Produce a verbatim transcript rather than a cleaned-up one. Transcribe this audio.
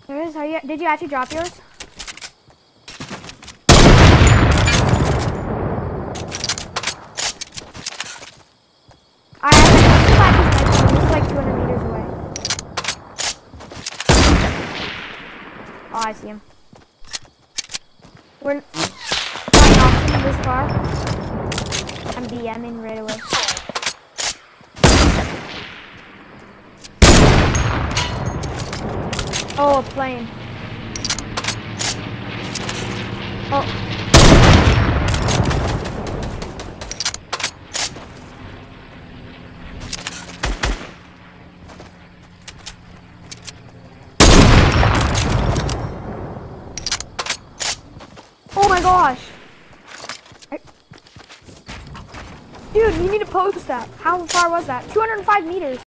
There is. Are you, did you actually drop yours? I actually he's like two hundred meters away. Oh, I see him. We're not option this far. I'm DMing right away. Oh, a plane. Oh. Oh my gosh. I... Dude, you need to post that. How far was that? two hundred five meters.